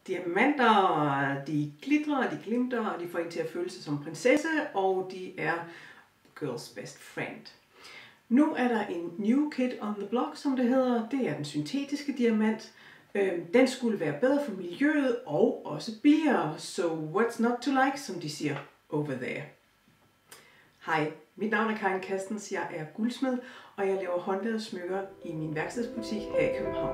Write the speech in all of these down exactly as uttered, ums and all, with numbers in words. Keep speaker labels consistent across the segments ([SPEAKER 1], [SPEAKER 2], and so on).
[SPEAKER 1] Diamanter, de glitrer, de glimter, og de får en til at føle sig som prinsesse, og de er girls best friend. Nu er der en new kid on the block, som det hedder. Det er den syntetiske diamant. Den skulle være bedre for miljøet og også billigere. So what's not to like, som de siger over there. Hej, mit navn er Karin Kastens. Jeg er guldsmed, og jeg laver håndlavede smykker i min værkstedsbutik her i København.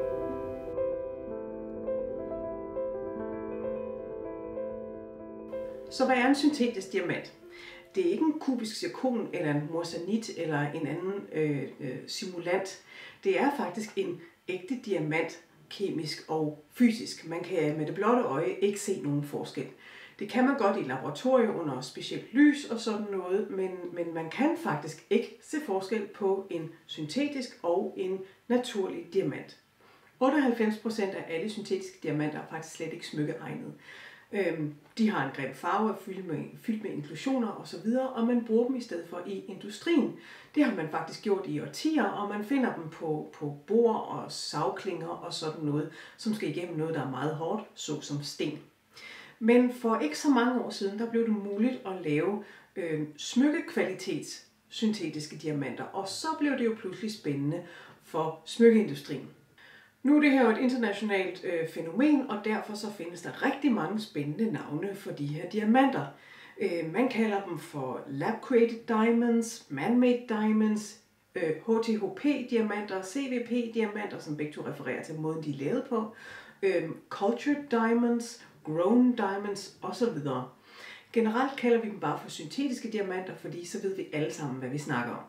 [SPEAKER 1] Så hvad er en syntetisk diamant? Det er ikke en kubisk zirkon eller en moissanit eller en anden øh, øh, simulant. Det er faktisk en ægte diamant, kemisk og fysisk. Man kan med det blotte øje ikke se nogen forskel. Det kan man godt i laboratoriet under specielt lys og sådan noget, men, men man kan faktisk ikke se forskel på en syntetisk og en naturlig diamant. otteoghalvfems procent af alle syntetiske diamanter er faktisk slet ikke smykkeegnede. Øhm, de har en grim farve fyldt med, fyldt med inklusioner osv., og man bruger dem i stedet for i industrien. Det har man faktisk gjort i årtier, og man finder dem på, på bord og savklinger og sådan noget, som skal igennem noget, der er meget hårdt, såsom sten. Men for ikke så mange år siden, der blev det muligt at lave øh, smykkekvalitets syntetiske diamanter, og så blev det jo pludselig spændende for smykkeindustrien. Nu er det her jo et internationalt øh, fænomen, og derfor så findes der rigtig mange spændende navne for de her diamanter. Øh, man kalder dem for lab-created diamonds, man-made diamonds, øh, H T H P-diamanter, C V P-diamanter, som begge to refererer til måden, de er lavet på, øh, cultured diamonds, grown diamonds osv. Generelt kalder vi dem bare for syntetiske diamanter, fordi så ved vi alle sammen, hvad vi snakker om.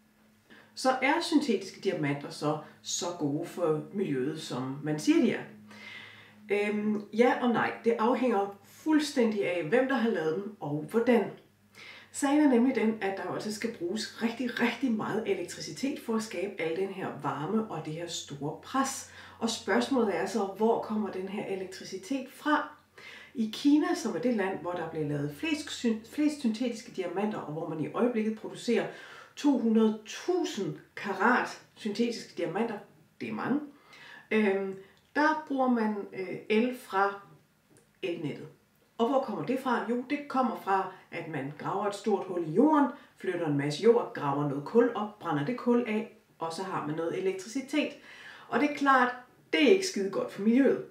[SPEAKER 1] Så er syntetiske diamanter så så gode for miljøet, som man siger, de er? Øhm, ja og nej. Det afhænger fuldstændig af, hvem der har lavet dem og hvordan. Sagen er nemlig den, at der også skal bruges rigtig, rigtig meget elektricitet for at skabe al den her varme og det her store pres. Og spørgsmålet er så, hvor kommer den her elektricitet fra? I Kina, som er det land, hvor der bliver lavet flest, flest syntetiske diamanter, og hvor man i øjeblikket producerer to hundrede tusind karat syntetiske diamanter, det er mange, øhm, der bruger man øh, el fra elnettet. Og hvor kommer det fra? Jo, det kommer fra, at man graver et stort hul i jorden, flytter en masse jord, graver noget kul op, brænder det kul af, og så har man noget elektricitet. Og det er klart, det er ikke skide godt for miljøet.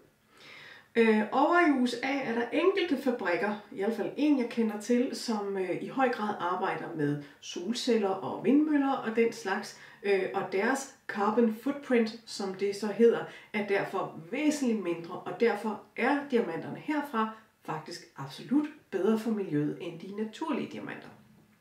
[SPEAKER 1] Øh, over i U S A er der enkelte fabrikker, i hvert fald en jeg kender til, som øh, i høj grad arbejder med solceller og vindmøller og den slags, øh, og deres carbon footprint, som det så hedder, er derfor væsentligt mindre, og derfor er diamanterne herfra faktisk absolut bedre for miljøet end de naturlige diamanter.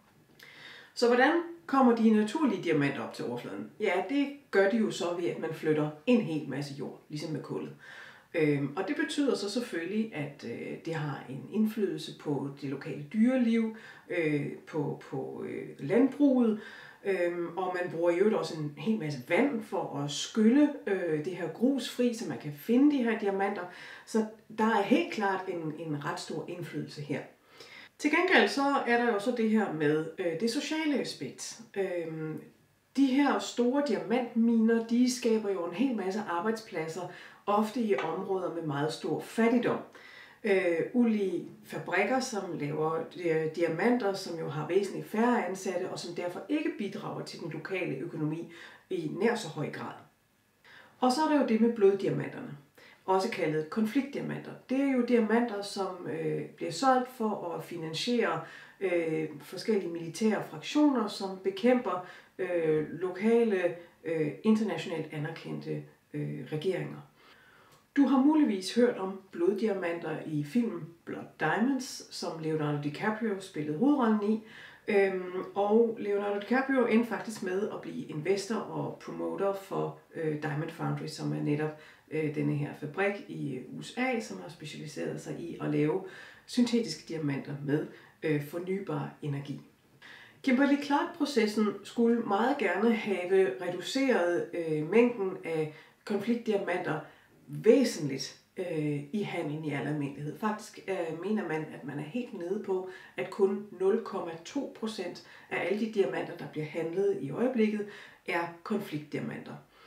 [SPEAKER 1] Så hvordan kommer de naturlige diamanter op til overfladen? Ja, det gør de jo så ved, at man flytter en hel masse jord, ligesom med kullet. Øhm, og det betyder så selvfølgelig, at øh, det har en indflydelse på det lokale dyreliv, øh, på, på øh, landbruget, øh, og man bruger jo også en hel masse vand for at skylle øh, det her grus fri, så man kan finde de her diamanter. Så der er helt klart en, en ret stor indflydelse her. Til gengæld så er der jo så det her med øh, det sociale aspekt. Øh, De her store diamantminer, de skaber jo en hel masse arbejdspladser, ofte i områder med meget stor fattigdom. Øh, ulige fabrikker, som laver diamanter, som jo har væsentligt færre ansatte, og som derfor ikke bidrager til den lokale økonomi i nær så høj grad. Og så er der jo det med bloddiamanterne, også kaldet konfliktdiamanter. Det er jo diamanter, som øh, bliver solgt for at finansiere øh, forskellige militære fraktioner, som bekæmper øh, lokale, øh, internationalt anerkendte øh, regeringer. Du har muligvis hørt om bloddiamanter i filmen Blood Diamonds, som Leonardo DiCaprio spillede hovedrollen i. Øhm, og Leonardo DiCaprio endte faktisk med at blive investor og promoter for øh, Diamond Foundry, som er netop øh, denne her fabrik i U S A, som har specialiseret sig i at lave syntetiske diamanter med øh, fornybar energi. Kimberly Clark-processen skulle meget gerne have reduceret øh, mængden af konfliktdiamanter væsentligt øh, i handlen i al almindelighed. Faktisk øh, mener man, at man er helt nede på, at kun nul komma to procent af alle de diamanter, der bliver handlet i øjeblikket, er konfliktdiamanter.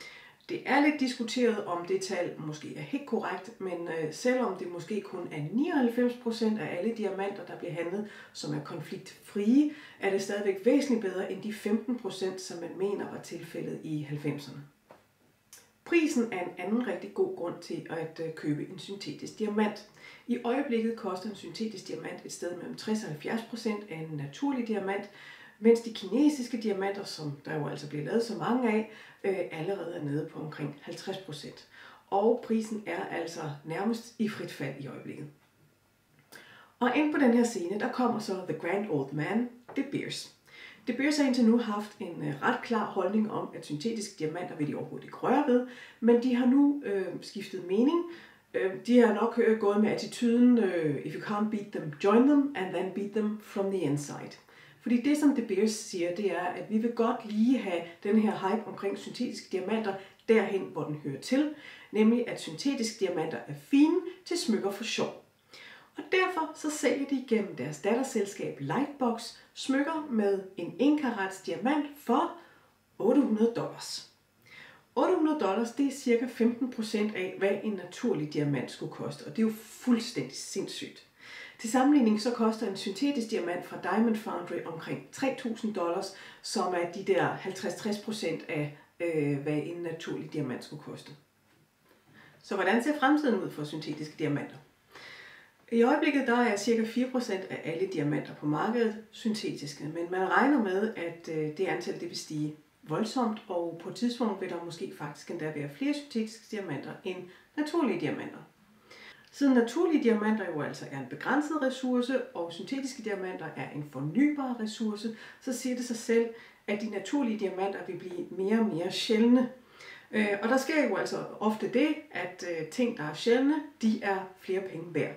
[SPEAKER 1] Det er lidt diskuteret, om det tal måske er helt korrekt, men øh, selvom det måske kun er nioghalvfems procent af alle diamanter, der bliver handlet, som er konfliktfrie, er det stadigvæk væsentligt bedre end de femten procent, som man mener var tilfældet i halvfemserne. Prisen er en anden rigtig god grund til at øh, købe en syntetisk diamant. I øjeblikket koster en syntetisk diamant et sted mellem tres og halvfjerds procent af en naturlig diamant, mens de kinesiske diamanter, som der jo altså bliver lavet så mange af, øh, allerede er nede på omkring halvtreds procent. Og prisen er altså nærmest i frit fald i øjeblikket. Og ind på den her scene, der kommer så The Grand Old Man, De Beers. De Beers har indtil nu haft en øh, ret klar holdning om, at syntetiske diamanter vil de overhovedet ikke røre ved, men de har nu øh, skiftet mening. Øh, de har nok øh, gået med attituden, øh, if you can't beat them, join them, and then beat them from the inside. Fordi det, som De Beers siger, det er, at vi vil godt lige have den her hype omkring syntetiske diamanter derhen, hvor den hører til, nemlig at syntetiske diamanter er fine til smykker for sjov. Og derfor så sælger de gennem deres datterselskab Lightbox smykker med en en karats diamant for otte hundrede dollars. otte hundrede dollars, det er cirka femten procent af, hvad en naturlig diamant skulle koste, og det er jo fuldstændig sindssygt. Til sammenligning så koster en syntetisk diamant fra Diamond Foundry omkring tre tusind dollars, som er de der halvtreds til tres procent af, øh, hvad en naturlig diamant skulle koste. Så hvordan ser fremtiden ud for syntetiske diamanter? I øjeblikket der er cirka fire procent af alle diamanter på markedet syntetiske, men man regner med, at øh, det antal det vil stige voldsomt, og på et tidspunkt vil der måske faktisk endda være flere syntetiske diamanter end naturlige diamanter. Siden naturlige diamanter jo altså er en begrænset ressource, og syntetiske diamanter er en fornybar ressource, så siger det sig selv, at de naturlige diamanter vil blive mere og mere sjældne. Og der sker jo altså ofte det, at ting, der er sjældne, de er flere penge værd.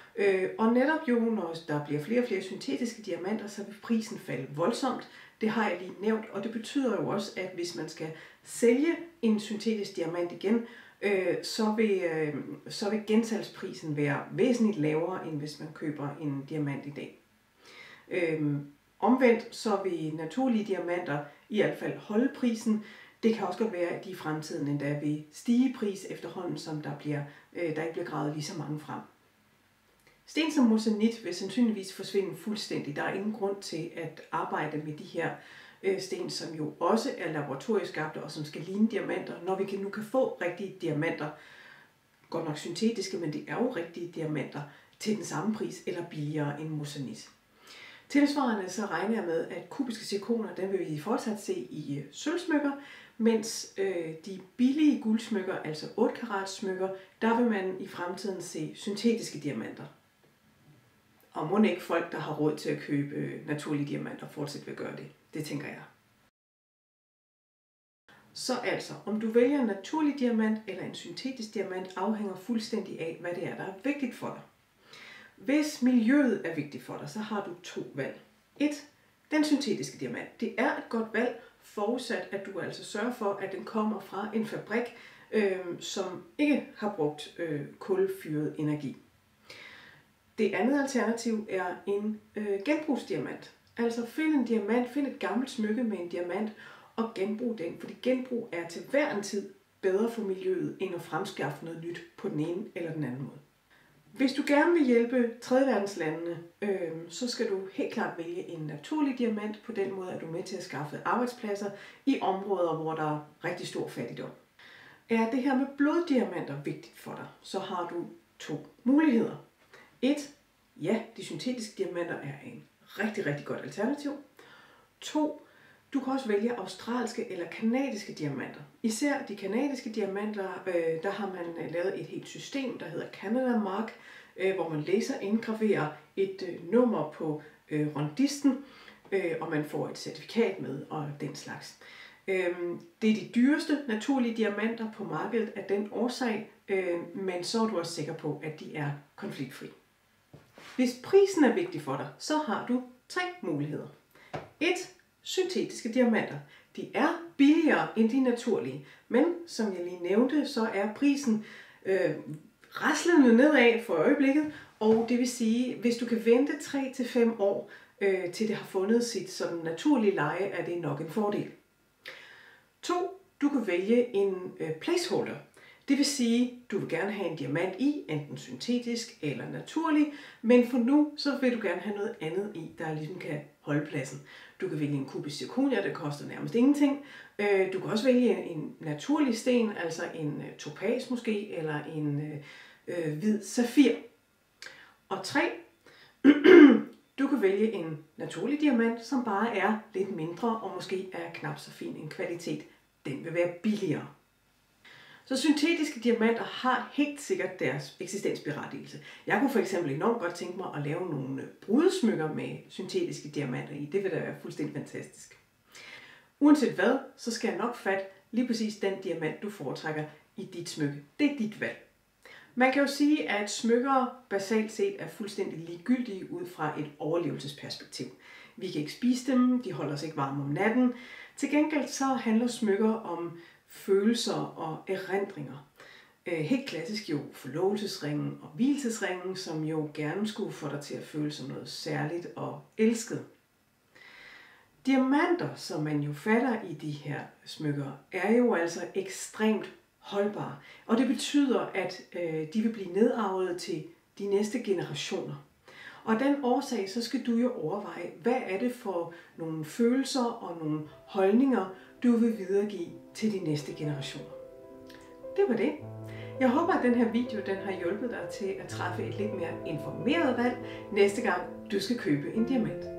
[SPEAKER 1] Og netop jo, når der bliver flere og flere syntetiske diamanter, så vil prisen falde voldsomt. Det har jeg lige nævnt, og det betyder jo også, at hvis man skal sælge en syntetisk diamant igen, øh, så, vil, øh, så vil gensalgsprisen være væsentligt lavere, end hvis man køber en diamant i dag. Øh, omvendt så vil naturlige diamanter i hvert fald holde prisen. Det kan også godt være, at de i fremtiden endda vil stige pris efterhånden, som der, bliver, øh, der ikke bliver gravet lige så mange frem. Sten som moissanit vil sandsynligvis forsvinde fuldstændig. Der er ingen grund til at arbejde med de her øh, sten, som jo også er laboratorieskabte og som skal ligne diamanter, når vi kan, nu kan få rigtige diamanter, godt nok syntetiske, men det er jo rigtige diamanter, til den samme pris eller billigere end moissanit. Tilsvarende så regner jeg med, at kubiske zirkoner, den vil vi fortsat se i øh, sølvsmykker, mens øh, de billige guldsmykker, altså otte karats smykker, der vil man i fremtiden se syntetiske diamanter. Og må ikke folk, der har råd til at købe øh, naturlige diamanter, fortsat vil gøre det. Det tænker jeg. Så altså, om du vælger en naturlig diamant eller en syntetisk diamant, afhænger fuldstændig af, hvad det er, der er vigtigt for dig. Hvis miljøet er vigtigt for dig, så har du to valg. et. Den syntetiske diamant. Det er et godt valg, forudsat at du altså sørger for, at den kommer fra en fabrik, øh, som ikke har brugt øh, kulfyret energi. Det andet alternativ er en øh, genbrugsdiamant. Altså find en diamant, find et gammelt smykke med en diamant og genbrug den, fordi genbrug er til hver en tid bedre for miljøet, end at fremskaffe noget nyt på den ene eller den anden måde. Hvis du gerne vil hjælpe tredjeverdenslandene, øh, så skal du helt klart vælge en naturlig diamant. På den måde er du med til at skaffe arbejdspladser i områder, hvor der er rigtig stor fattigdom. Er det her med bloddiamanter vigtigt for dig, så har du to muligheder. et. Ja, de syntetiske diamanter er en rigtig, rigtig godt alternativ. to. Du kan også vælge australske eller kanadiske diamanter. Især de kanadiske diamanter, øh, der har man lavet et helt system, der hedder Canada Mark, øh, hvor man laser indgraverer et øh, nummer på øh, rondisten, øh, og man får et certifikat med og den slags. Øh, det er de dyreste naturlige diamanter på markedet af den årsag, øh, men så er du også sikker på, at de er konfliktfri. Hvis prisen er vigtig for dig, så har du tre muligheder. et. Syntetiske diamanter. De er billigere end de naturlige, men som jeg lige nævnte, så er prisen øh, raslende nedad for øjeblikket, og det vil sige, hvis du kan vente tre til fem år, øh, til det har fundet sit sådan naturlige leje, er det nok en fordel. to. Du kan vælge en øh, placeholder. Det vil sige, du vil gerne have en diamant i, enten syntetisk eller naturlig, men for nu så vil du gerne have noget andet i, der ligesom kan holde pladsen. Du kan vælge en kubisk zirconia, det koster nærmest ingenting. Du kan også vælge en naturlig sten, altså en topaz måske, eller en øh, hvid safir. Og tre, du kan vælge en naturlig diamant, som bare er lidt mindre og måske er knap så fin en kvalitet. Den vil være billigere. Så syntetiske diamanter har helt sikkert deres eksistensberettigelse. Jeg kunne for eksempel enormt godt tænke mig at lave nogle brudesmykker med syntetiske diamanter i. Det vil da være fuldstændig fantastisk. Uanset hvad, så skal jeg nok fatte lige præcis den diamant, du foretrækker i dit smykke. Det er dit valg. Man kan jo sige, at smykker basalt set er fuldstændig ligegyldige ud fra et overlevelsesperspektiv. Vi kan ikke spise dem, de holder os ikke varme om natten. Til gengæld så handler smykker om følelser og erindringer. Helt klassisk jo forlovelsesringen og vielsesringen, som jo gerne skulle få dig til at føle som noget særligt og elsket. Diamanter, som man jo fatter i de her smykker, er jo altså ekstremt holdbare. Og det betyder, at øh, de vil blive nedarvet til de næste generationer. Og af den årsag, så skal du jo overveje, hvad er det for nogle følelser og nogle holdninger, du vil videregive til de næste generationer. Det var det. Jeg håber, at den her video den har hjulpet dig til at træffe et lidt mere informeret valg næste gang, du skal købe en diamant.